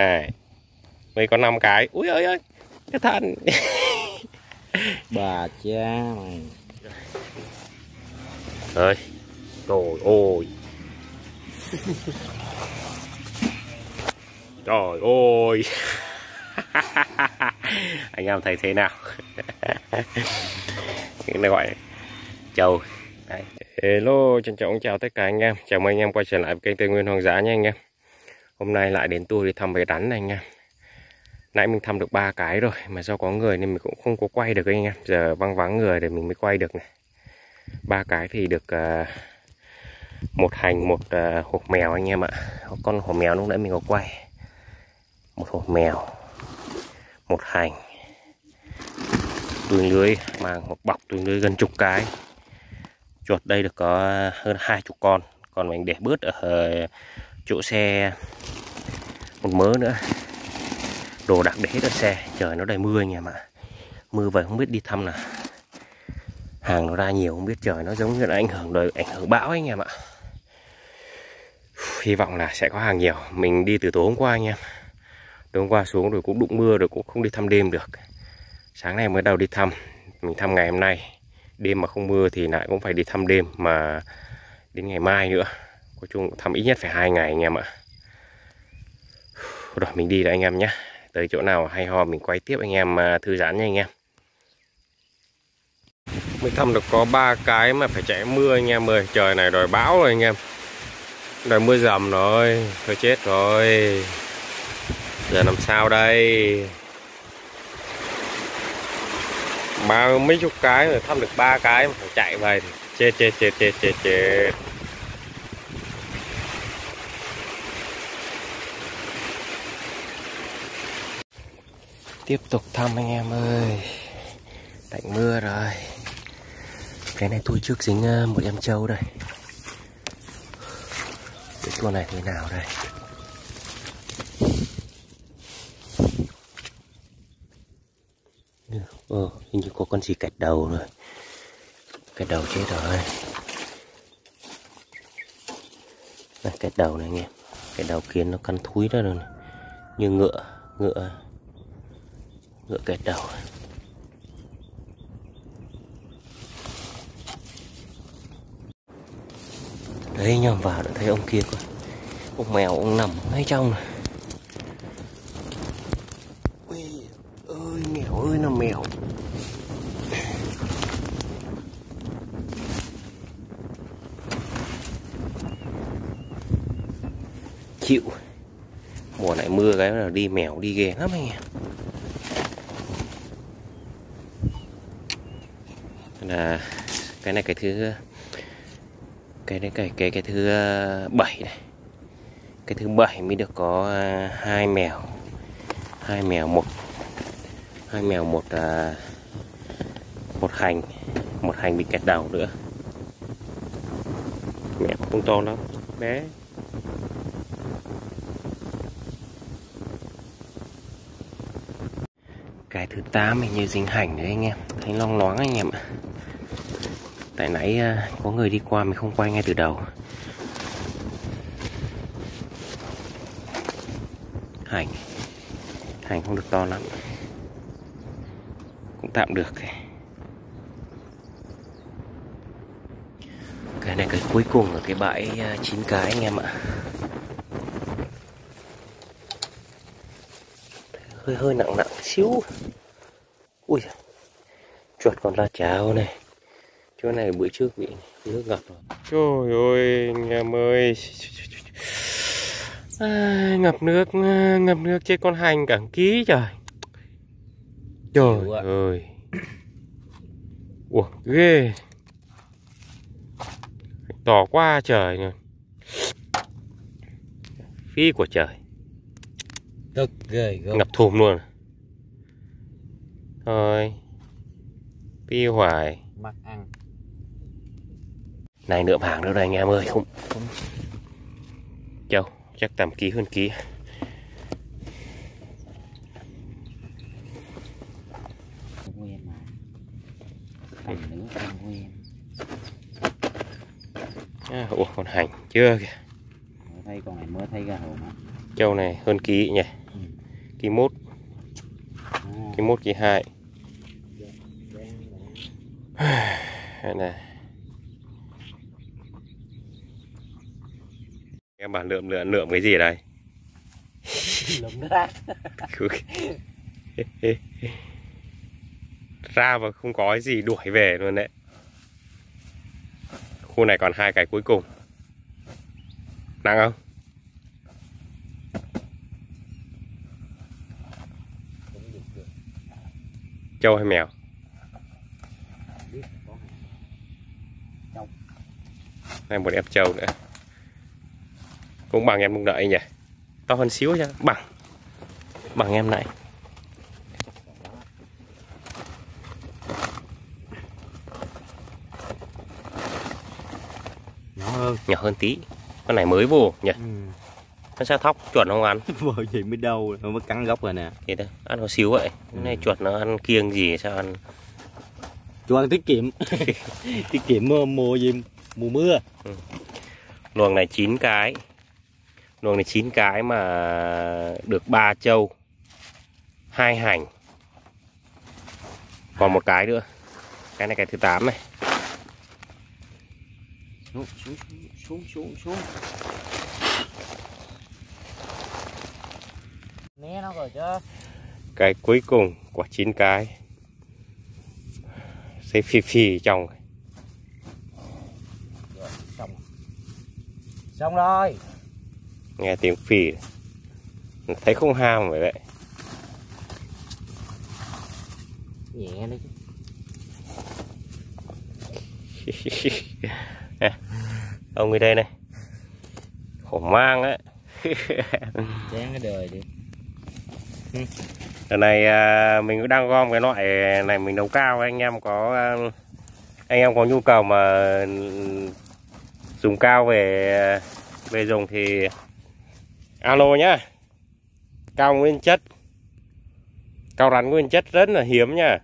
này. Mới có 5 cái. Úi ơi ơi, cái thằng. Bà cha mày. Ơi. Trời ơi. Trời ơi. Anh em thấy thế nào? Cái này gọi trâu. Đấy. Hello, trân trọng chào tất cả anh em. Chào mừng anh em quay trở lại với kênh Tây Nguyên Hoang Dã nha anh em. Hôm nay lại đến tôi đi thăm bầy rắn này anh em. Nãy mình thăm được 3 cái rồi, mà do có người nên mình cũng không có quay được anh em. Giờ vắng người để mình mới quay được này. 3 cái thì được một hành, một hộp mèo anh em ạ. Con hổ mèo lúc nãy mình có quay. Một hộp mèo, một hành, túi lưới, mang một bọc túi lưới gần chục cái. Chuột đây được có hơn 20 con. Còn mình để bớt ở chỗ xe một mớ nữa. Đồ đạc để hết ở xe. Trời nó đầy mưa anh em ạ. Mưa vậy không biết đi thăm nào. Hàng nó ra nhiều không biết, trời nó giống như là ảnh hưởng bão anh em ạ. Hy vọng là sẽ có hàng nhiều. Mình đi từ tối hôm qua anh em. Tối hôm qua xuống rồi cũng đụng mưa rồi cũng không đi thăm đêm được. Sáng nay mới đầu đi thăm. Mình thăm ngày hôm nay. Đêm mà không mưa thì lại cũng phải đi thăm đêm. Mà đến ngày mai nữa. Nói chung thăm ít nhất phải 2 ngày anh em ạ. Rồi mình đi rồi anh em nhé. Tới chỗ nào hay ho mình quay tiếp anh em thư giãn nha anh em. Mình thăm được có 3 cái mà phải chạy mưa anh em ơi. Trời này đòi bão rồi anh em. Đòi mưa dầm rồi. Thôi chết rồi. Giờ làm sao đây? Mấy chục cái rồi thăm được 3 cái mà phải chạy về. Chết. Tiếp tục thăm anh em ơi. Tạnh mưa rồi. Cái này tôi trước dính một em trâu đây. Cái tour này thế nào đây? Hình như có con gì kẹt đầu rồi. Kẹt đầu chết rồi. Này, kẹt đầu này anh em. Cái đầu kiến nó cắn thúi ra rồi này. Như ngựa kẹt đầu. Đấy nhầm vào đã thấy ông kia cơ. Ông mèo ông nằm ngay trong này. Ui ơi, mèo ơi là mèo. Chịu. Mùa này mưa cái là đi mèo đi ghê lắm anh em. Là cái này cái thứ cái thứ 7 này. Cái thứ 7 mới được có 2 mèo. 2 mèo một hành. Một hành bị kẹt đầu nữa. Mèo không to lắm, bé. Cái thứ 8 hình như dính hành đấy anh em. Thấy long loáng anh em ạ. Tại nãy có người đi qua mình không quay ngay từ đầu. Hành không được to lắm. Cũng tạm được. Cái này cái cuối cùng ở cái bãi 9 cái anh em ạ. Hơi nặng xíu. Ui, chuột còn la cháo này. Chỗ này bữa trước bị nước ngập rồi. Trời ơi anh em ơi. Ngập nước chết con hành cả ký trời. Trời ơi. Ủa ghê. To quá trời rồi. Phi của trời. Cực ghê gớm. Ngập thùm luôn. Thôi. Phi hoài. Mắc ăn. Này nượm hàng nữa đây anh em ơi. Không. Châu chắc tầm ký hơn ký. Nguyên mà. Thành nữ không nguyên. Ủa con hành chưa kìa. Mới thấy con này mới thấy ra hồn á. Châu này hơn ký nhỉ. kỳ 1 kỳ 1 kỳ 2 này các bạn lượm cái gì ở đây? Ra mà không có cái gì đuổi về luôn đấy. Khu này còn 2 cái cuối cùng. Nặng không? Trâu hay mèo? Đây một em trâu nữa. Cũng bằng em lúc đợi nhỉ. To hơn xíu chứ. Bằng em này. Nhỏ hơn tí. Con này mới vô nhỉ. Nó sẽ thóc chuột không ăn. Vừa gì mới đâu, nó mới cắn gốc rồi nè. Thì đó, ăn có xíu vậy. Cái này chuột nó ăn kiêng gì sao ăn. Chuột ăn tiết kiệm. Tiết kiệm mùa gì? Mùa mưa. Luồng này 9 cái. Luồng này 9 cái mà được 3 trâu, 2 hành. Còn một cái nữa. Cái này cái thứ 8 này. Xuống. Né nó rồi chứ. Cái cuối cùng của 9 cái. Xếp phì trong. Rồi, xong rồi. Nghe tiếng phì. Thấy không ham vậy đấy. Nhẹ đấy chứ. Ông người đây này. Khổ mang á. Chán cái đời đi. Lần này mình cũng đang gom cái loại này mình nấu cao. Anh em có nhu cầu mà dùng cao về dùng thì alo nhá. Cao nguyên chất, cao rắn nguyên chất rất là hiếm nha.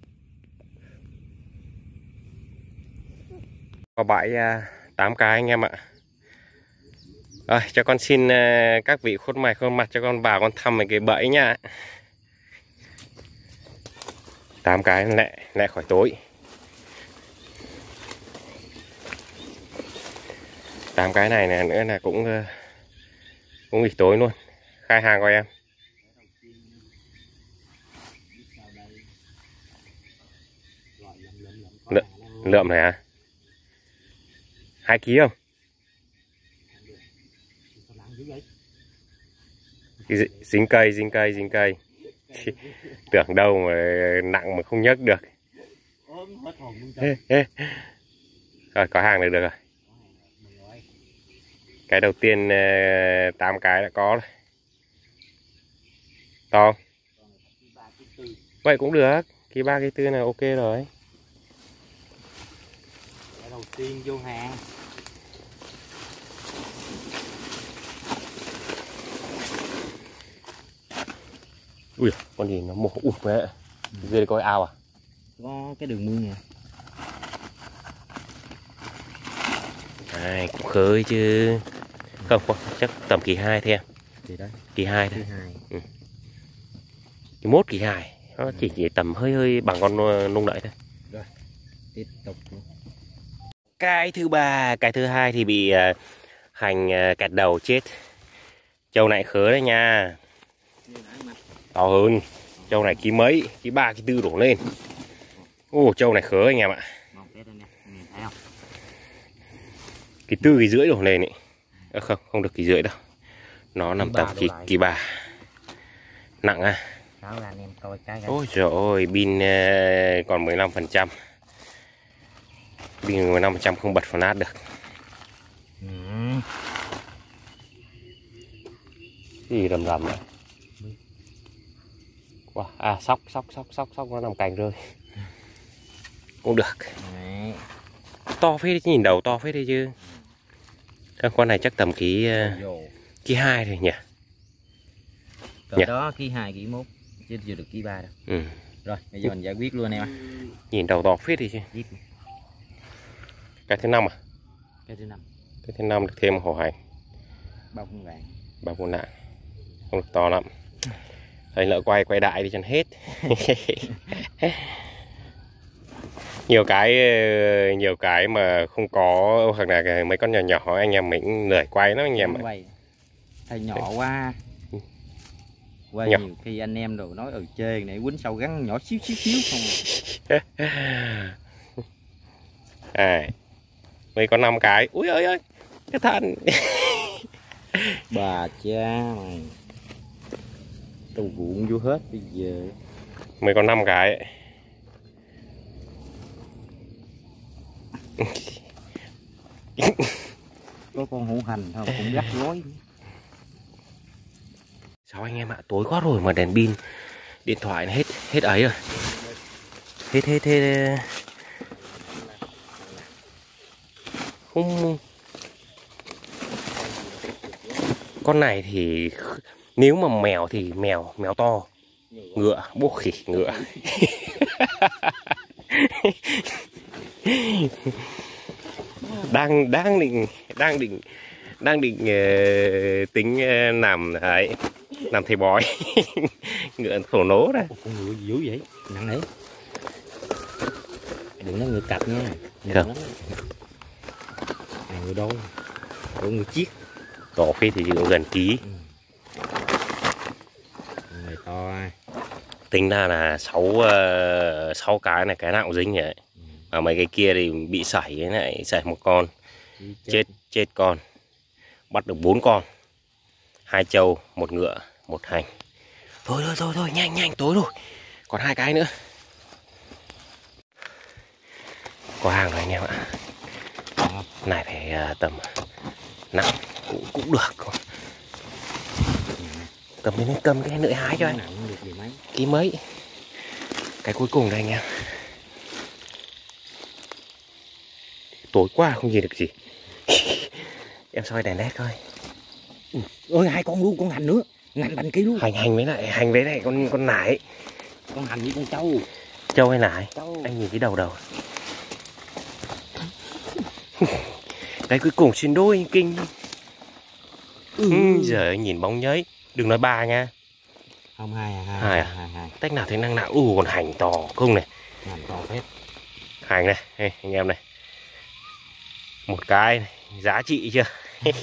Có bãi 8 cái anh em ạ. Rồi cho con xin các vị khuôn mặt cho con vào con thăm cái bẫy nha. 8 cái lẹ khỏi tối. 8 cái này nè nữa là cũng nghỉ tối luôn. Khai hàng coi em. Lượm này à? 2 kg không? Dính cây. Tưởng đâu mà nặng mà không nhấc được. Rồi có hàng được rồi. Cái đầu tiên 8 cái đã có rồi. To. Vậy cũng được. Kỳ 3 kỳ 4 là ok rồi. Cái đầu tiên vô hàng. Ui, con gì nó mổ ụt mẹ. Dưới đây có ao à? Có cái đường mương nè. Này cũng khơi chứ. Không, chắc tầm kỳ 2 thôi em. Thì đấy. Kỳ 2 thôi. Kỳ 2. Kỳ 1 kỳ 2. Nó chỉ tầm hơi bằng con nung đậy thôi. Rồi, tiếp tục. Cái thứ 3, cái thứ 2 thì bị hành kẹt đầu chết. Trâu này khớ đấy nha. To hơn. Trâu này ký mấy, ký 3, ký 4 đổ lên. Ô, trâu này khớ anh em ạ. Ký 4, ký rưỡi đổ lên ấy. Không được ký rưỡi đâu. Nó nằm tầm ký 3. Nặng à. Ôi trời ơi, pin còn 15%. Pin 15% không bật phản át được. Gì rầm đấy. Wow, à sóc nó nằm cành rơi. Cũng được. Đấy. To phết đi, nhìn đầu to phết đi chứ. Con này chắc tầm ký 2 rồi nhỉ. Cỡ đó ký 2 ký 1 chứ chưa được ký 3 đâu. Rồi, bây giờ mình giải quyết luôn em ạ. Nhìn đầu to phết đi chứ. Cái thứ 5 à? Cái thứ 5. Cái thứ 5 được thêm hổ hành. Bao con vàng. Bao con nặng. Không được to lắm. Thôi lỡ quay đại đi cho hết. Nhiều cái mà không có, hoặc là mấy con nhỏ nhỏ anh em mình lười quay lắm anh em ạ. Thầy nhỏ quá. Quay nhỏ. Nhiều khi anh em đồ nói chê này quýnh sau gắn nhỏ xíu không. Mấy có 5 cái. Ui ơi cái thằng. Bà cha mày. Tôi ruộng vô hết bây giờ. Mới có 5 cái. Có con hổ hành không cũng gắt gối. Sao anh em ạ, tối quá rồi mà đèn pin điện thoại nó hết ấy rồi. Hết. Không. Con này thì nếu mà mèo thì mèo to. Ngựa, bố khỉ ngựa. đang định tính làm thầy bói. Ngựa thổ nố đây. Con ngựa dữ vậy, nặng đấy. Đừng nói ngựa cặp nha. Không. Ngựa đôi, ngựa chiếc. Tổ phi thì cũng gần ký. Người to. Tính ra là 6 cái này, cái nào cũng dính vậy. Mà mấy cái kia thì bị sảy này, sảy một con. Chết con. Bắt được 4 con. 2 trâu, 1 ngựa, 1 hành. Thôi, nhanh, tối rồi. Còn 2 cái nữa. Có hàng rồi anh em ạ. Này phải tầm nặng cũng được. Cầm cái lưỡi hái cho anh. Ký mấy. Cái cuối cùng đây anh em. Tối quá không nhìn được gì. Em soi đèn led coi. Ôi 2 con luôn, con hành nữa. Hành thành ký luôn. Hành với lại con nải. Con hành với con trâu. Trâu hay nải? Trâu. Anh nhìn cái đầu. Cái cuối cùng xin đôi kinh. Giờ anh nhìn bóng nhấy. Đừng nói 3 nha. Không, 2 à? Tách nào thế năng nào. Còn hành to không này. Hành to phết. Hành này, hey, anh em này. Một cái này, giá trị chưa?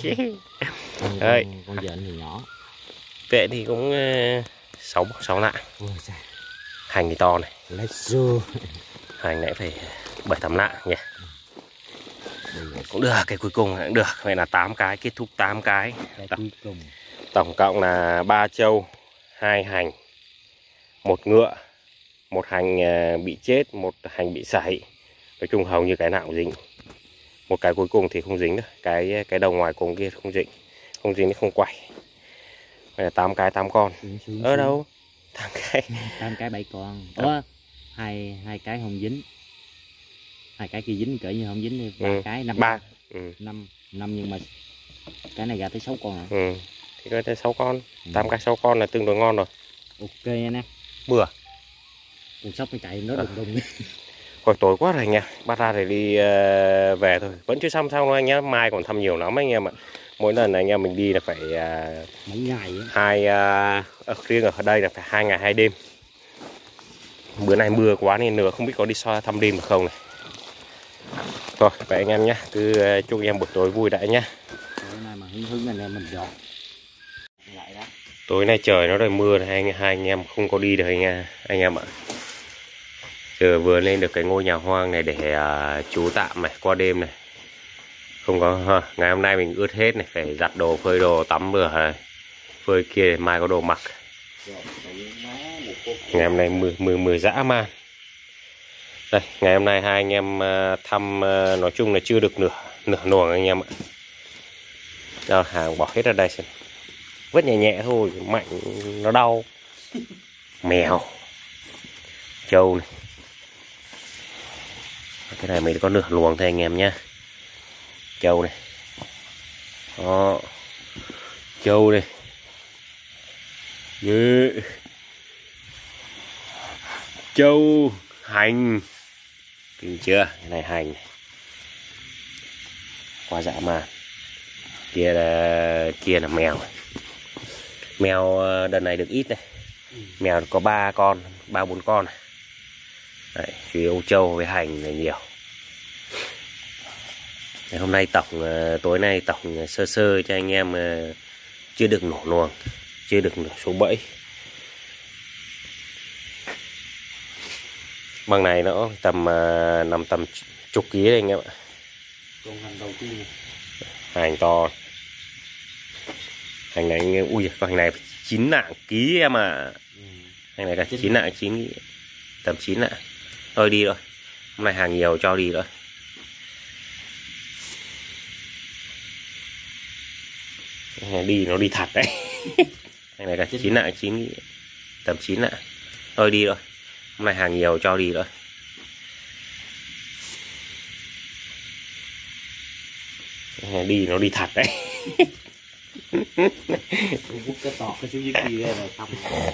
Con dện thì nhỏ. Vệ thì cũng 6 lạng. Hành thì to này. Hành này phải 7-8 lạng nhỉ. Cũng được, cái cuối cùng cũng được. Vậy là 8 cái, kết thúc 8 cái. Tổng cộng là 3 trâu, 2 hành, 1 ngựa, 1 hành bị chết, 1 hành bị sảy. Nói chung hầu như cái nào cũng dính. Một cái cuối cùng thì không dính nữa. Cái đầu ngoài cùng kia không dính. Không dính thì không quay. Vậy là 8 cái 8 con. Ở đâu? 8 cái. 8 cái 7 con. Hai cái không dính. 2 cái kia dính cỡ như không dính đi. 3 cái 5. 5 nhưng mà cái này ra tới 6 con rồi. Thì có tới 6 con. 8 cái 6 con là tương đối ngon rồi. Ok nè. Bữa. Con sóc nó chạy nó đùng. Hồi tối quá rồi anh em, bắt ra để đi về thôi. Vẫn chưa xong đâu anh em, mai còn thăm nhiều lắm anh em ạ. Mỗi lần anh em mình đi là phải mấy ngày riêng ở đây là phải 2 ngày 2 đêm. Bữa này mưa quá nên nữa không biết có đi thăm đêm được không này. Rồi vậy anh em nhé, cứ chúc anh em buổi tối vui đã nhé. Tối nay mà hứng anh em mình dọn lại đó. Tối nay trời nó rồi mưa này, hai anh em không có đi được anh em ạ. Giờ vừa lên được cái ngôi nhà hoang này để trú tạm này, qua đêm này. Không có ngày hôm nay mình ướt hết này, phải giặt đồ, phơi đồ, tắm bữa này. Phơi kia mai có đồ mặc. Ngày hôm nay mưa dã man. Đây, ngày hôm nay hai anh em thăm nói chung là chưa được nửa nuồng anh em ạ. Rồi, hàng bỏ hết ra đây xem. Vứt nhẹ thôi, mạnh nó đau. Mèo, trâu này. Cái này mình có nửa luồng thôi anh em nhé. Trâu này. Đó. Trâu này. Trâu, hành. Kinh chưa? Cái này hành này. Quá dã man. Kia là mèo. Mèo đợt này được ít này. Mèo có 3 con, 3-4 con. Đấy, chủ yếu trâu với hành là nhiều. Đấy, hôm nay tổng tối nay tổng sơ sơ cho anh em chưa được nổ luồng, chưa được nổ số bẫy. Bằng này nó tầm nằm tầm chục ký đấy anh em ạ. Con hành đầu tiên. Hành to. Hành này ui con hành này 9 nạng ký em à. Hành này là 9 nạng 9 tầm 9 nạng. Thôi đi rồi. Hôm nay hàng nhiều cho đi rồi. Đi nó đi thật đấy. Hành này là 9 nạng 9 tầm 9 nạng. Thôi đi rồi. Hôm nay hàng nhiều cho đi rồi. Đi nó đi thật đấy. Hút cái tọt cái xuống dưới kia là xong.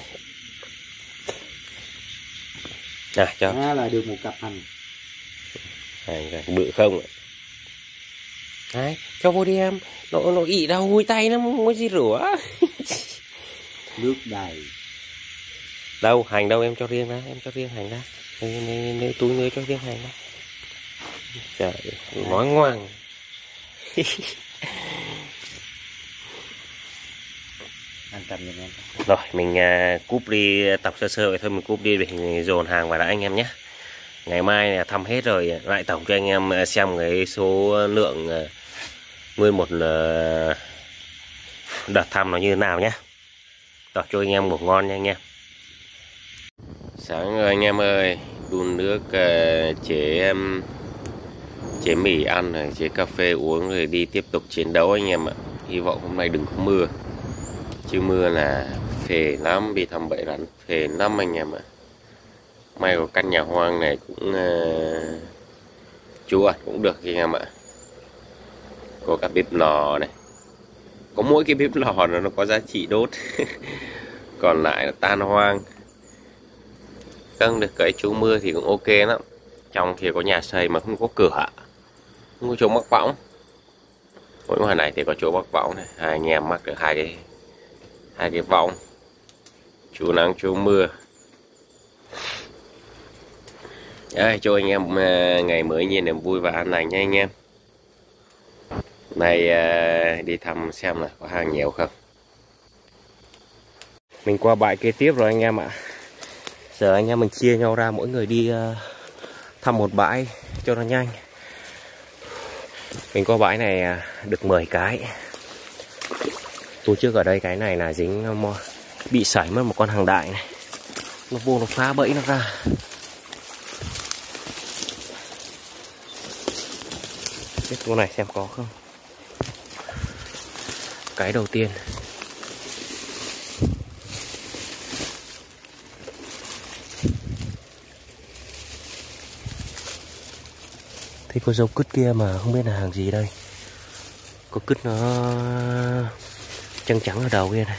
Cho. Đó là được một cặp hành. Hành bự không ạ. Đấy, cho vô đi em. Nó ị đau hôi tay lắm, muốn gì rửa. Nước đầy. Đâu, hành đâu em cho riêng ra, em cho riêng hành ra. Nếu túi ngươi cho riêng hành ra. Trời, nói ngoan. Anh cầm giùm em. Rồi, mình cúp đi tập sơ sơ vậy thôi, mình cúp đi để dồn hàng vào đã anh em nhé. Ngày mai thăm hết rồi lại tổng cho anh em xem cái số lượng nguyên một đợt thăm nó như thế nào nhé. Rồi cho anh em ngủ ngon nha anh em. Sáng rồi anh em ơi, đun nước chế mì ăn rồi chế cà phê uống rồi đi tiếp tục chiến đấu anh em ạ. Hy vọng hôm nay đừng có mưa, chứ mưa là phê lắm, đi thăm bẫy rắn phê lắm anh em ạ. May có căn nhà hoang này cũng trú ẩn cũng được anh em ạ. Có cả bếp lò này, có mỗi cái bếp lò nó có giá trị đốt. Còn lại là tan hoang. Cân được cấy trú mưa thì cũng ok lắm. Trong thì có nhà xây mà không có cửa, không có chỗ mắc võng. Mỗi ngoài này thì có chỗ mắc võng này, hai anh em mắc được hai cái võng. Trú nắng trú mưa. Đấy, cho anh em ngày mới nhìn niềm vui và an lành nha anh em. Này đi thăm xem là có hàng nhiều không. Mình qua bãi kế tiếp rồi anh em ạ. Giờ anh em mình chia nhau ra, mỗi người đi thăm một bãi cho nó nhanh. Mình qua bãi này được 10 cái. Tôi trước ở đây cái này là dính bị sảy mất một con hàng đại này. Nó vô nó phá bẫy nó ra. Biết cô này xem có không. Cái đầu tiên. Thế có dấu cứt kia mà không biết là hàng gì đây. Có cứt nó trắng trắng ở đầu kia này.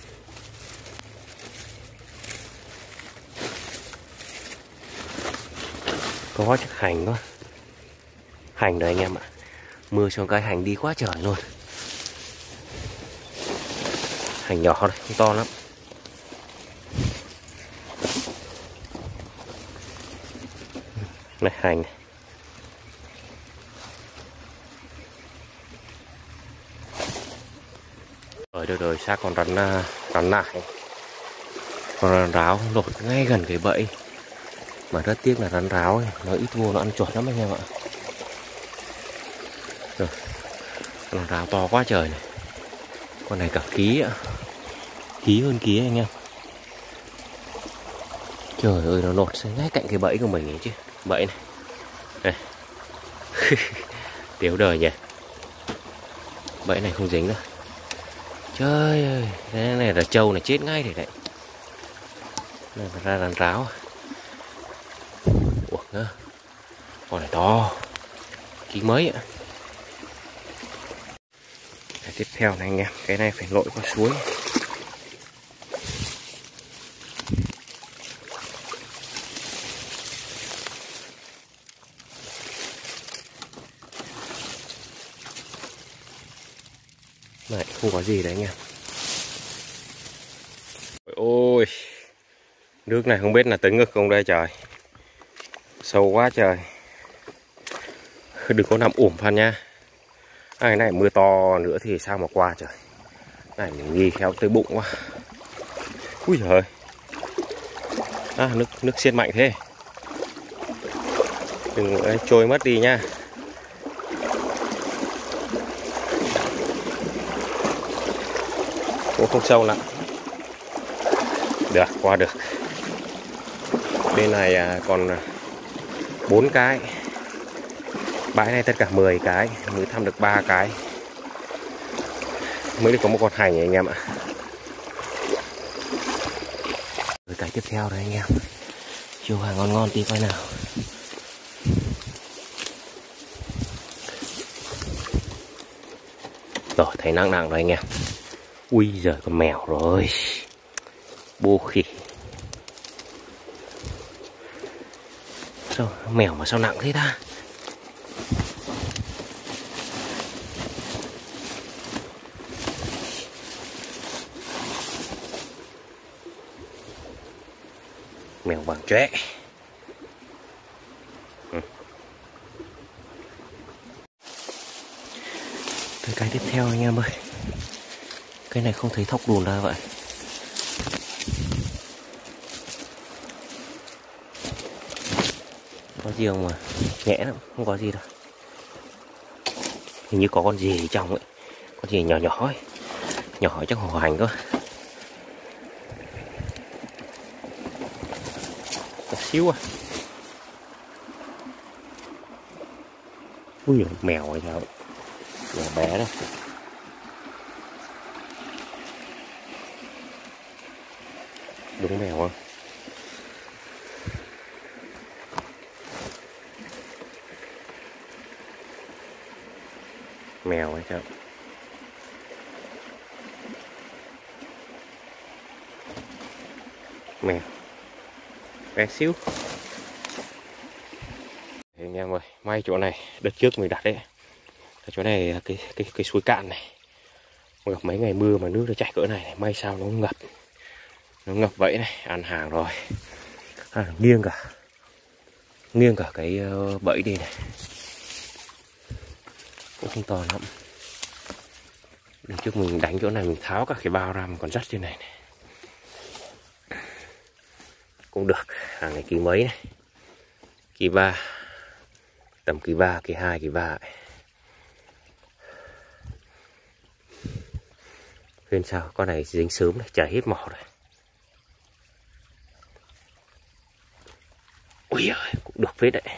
Có chắc hành quá. Hành đấy anh em ạ. Mưa xong cái hành đi quá trời luôn. Hành nhỏ đây, không to lắm. Này hành này. Được rồi, xác còn rắn nải. Còn rắn ráo lột ngay gần cái bẫy. Mà rất tiếc là rắn ráo ấy, nó ít vô nó ăn chuột lắm anh em ạ. Rồi, rắn ráo to quá trời này. Con này cả ký ạ. Ký hơn ký anh em. Trời ơi, nó lột ngay cạnh cái bẫy của mình ấy chứ. Bẫy này. Đây. Tiểu đời nhỉ. Bẫy này không dính đâu. Trời ơi, cái này là trâu này chết ngay rồi đấy. Này là ra rắn ráo. Ủa nữa. Con này to. Ký mấy ạ. Cái tiếp theo này anh em, cái này phải lội qua suối. Này, không có gì đấy anh em. Ôi, Nước này không biết là tới ngực không đây trời. Sâu quá trời. Đừng có nằm ủm Phan nha. Cái này mưa to nữa thì sao mà qua trời. Này mình nghi khéo tới bụng quá. Úi giời ơi. Nước xiết mạnh thế. Đừng trôi mất đi nha. Cũng không sâu lắm. Được, qua được. Bên này còn 4 cái. Bãi này tất cả 10 cái, mới thăm được 3 cái. Mới được có một con hành anh em ạ. Rồi cái tiếp theo đây anh em. Chiều hàng ngon ngon tí coi nào. Rồi thấy nặng nặng rồi anh em. Ui giời con mèo rồi. Bô khỉ. Sao mèo mà sao nặng thế ta? Mèo vàng chóe. Tới cái tiếp theo anh em ơi. Cái này không thấy thóc đùn ra vậy. Có gì không mà nhẹ lắm, không có gì đâu. Hình như có con gì ở trong ấy. Con gì nhỏ nhỏ ấy. Nhỏ chắc hổ hành cơ. Một xíu à. Ui mèo hay sao. Mèo bé đó. Đúng mèo không? Mèo hay sao? Mèo bé xíu. Thì anh em ơi, may chỗ này đợt trước mình đặt đấy. Chỗ này cái suối cạn này. Gặp mấy ngày mưa mà nước nó chảy cỡ này, may sao nó ngập. Nó ngập vậy này, ăn hàng rồi. Nghiêng cả cái bẫy đi này. Cũng không to lắm. Lần trước mình đánh chỗ này mình tháo các cái bao ra mà còn dắt trên này này. Cũng được, hàng này ký mấy này. Ký 3. Tầm ký 3, ký 2, ký 3. Bên sau con này dính sớm này, chảy hết mỏ rồi. Ui giời, cũng được phết đấy.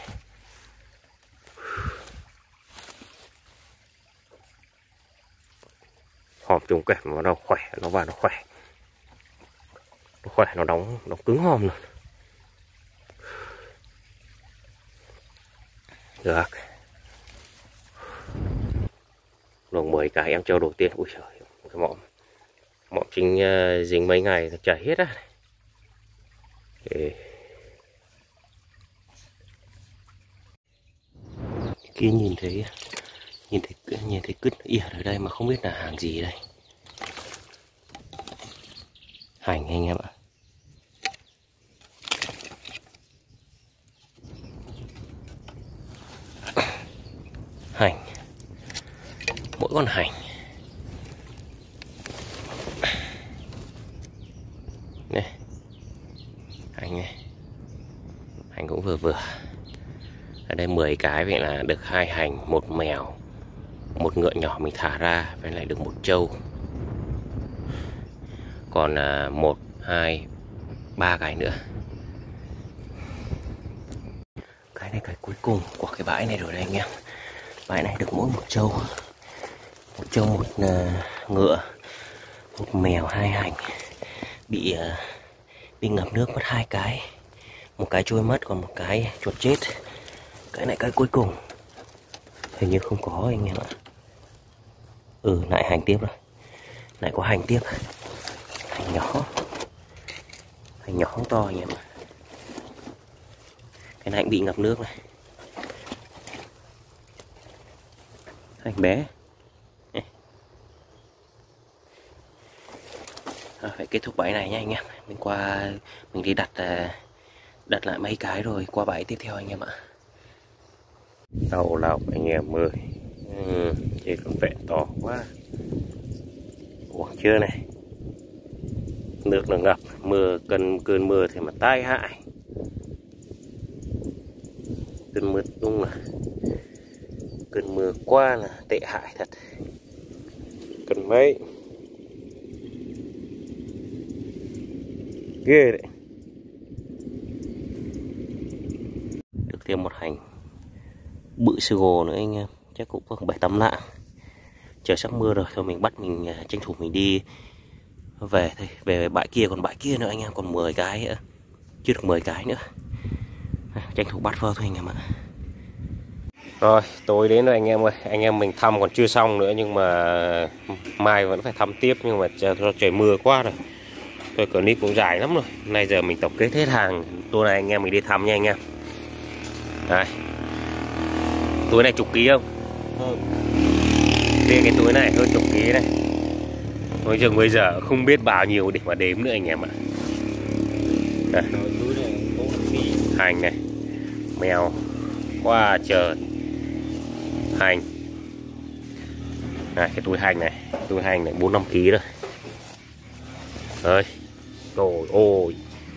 Hòm trùng kẹp mà nó khỏe, nó vào nó khỏe. Nó khỏe, nó đóng cứng hòm rồi. Được. Được 10 cái em trâu đầu tiên. Ui trời, cái mọm chính dính mấy ngày nó chảy hết á. Kia nhìn thấy cứt ỉa ở đây mà không biết là hàng gì đây. Hành anh em ạ. Hành. Mỗi con hành. Này. Hành này. Hành cũng vừa vừa. Ở đây 10 cái vậy là được 2 hành, 1 mèo, 1 ngựa nhỏ mình thả ra, vậy lại được 1 trâu. Còn 1, 2, 3 cái nữa. Cái này cái cuối cùng của cái bãi này rồi đây anh em. Bãi này được mỗi 1 trâu. 1 trâu, 1 ngựa, 1 mèo, 2 hành. Bị ngập nước mất 2 cái. Một cái trôi mất, còn một cái chuột chết. Cái này cái cuối cùng. Hình như không có anh em ạ. Lại hành tiếp rồi. Lại có hành tiếp. Hành nhỏ. Hành nhỏ không to anh em ạ. Cái này bị ngập nước này. Hành bé. Phải kết thúc bẫy này nha anh em. Mình qua mình đi đặt lại mấy cái rồi qua bẫy tiếp theo anh em ạ. Đầu lọc anh em ơi, chỉ còn vẹn to quá. Ủa chưa này, nước nó ngập, cơn mưa thì mà tai hại. Cơn mưa đúng là cơn mưa quá là tệ hại thật. Cần mấy ghê đấy. Được thêm một hành bự sư gồ nữa anh em, chắc cũng có 7-8 lạng. Trời sắp mưa rồi, thôi mình tranh thủ mình đi về thôi, về bãi kia, còn bãi kia nữa anh em còn 10 cái nữa, chưa được 10 cái nữa, tranh thủ bắt vào thôi anh em ạ. Rồi tối đến rồi anh em ơi, anh em mình thăm còn chưa xong nữa nhưng mà mai vẫn phải thăm tiếp, nhưng mà do trời mưa quá rồi. Thôi clip cũng dài lắm rồi, nay giờ mình tổng kết hết hàng tour này anh em mình đi thăm nha anh em. Đây, túi này chục ký không? Riêng cái túi này hơn chục ký này. Nói chừng bây giờ không biết bao nhiêu để mà đếm nữa anh em ạ. Đây. Hành này, mèo, qua trời, hành. Này cái túi hành này 4-5 kg rồi. Ơi, trời ơi.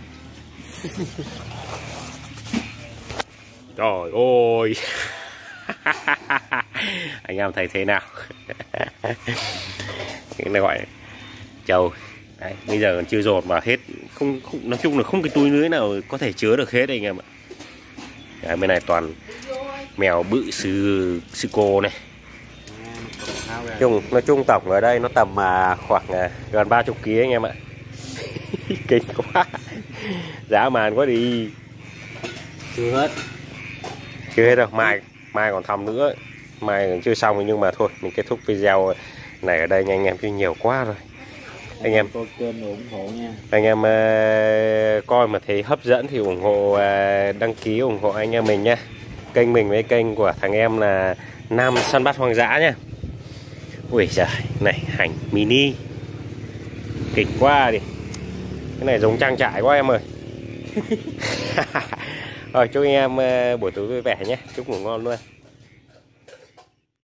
Trời ơi. Anh em thấy thế nào? Cái này gọi trầu. Đấy, bây giờ còn chưa dồn mà hết, không nói chung là không cái túi lưới nào có thể chứa được hết anh em ạ. Đấy, bên này toàn mèo bự sư cô này. Nói chung tổng ở đây nó tầm khoảng gần 30 kg anh em ạ. Kinh quá, dã man quá đi. Chưa hết đâu, mai còn thăm nữa, mai còn chưa xong, nhưng mà thôi mình kết thúc video này ở đây nha anh em, chứ nhiều quá rồi. Anh em ủng hộ nha. Anh em coi mà thấy hấp dẫn thì ủng hộ, đăng ký ủng hộ anh em mình nha. Kênh mình với kênh của thằng em là Nam Săn Bắt Hoang Dã nha. Ui giời, này hành mini kịch quá đi. Cái này giống trang trại quá em ơi. Rồi chúc anh em buổi tối vui vẻ nhé, chúc ngủ ngon luôn.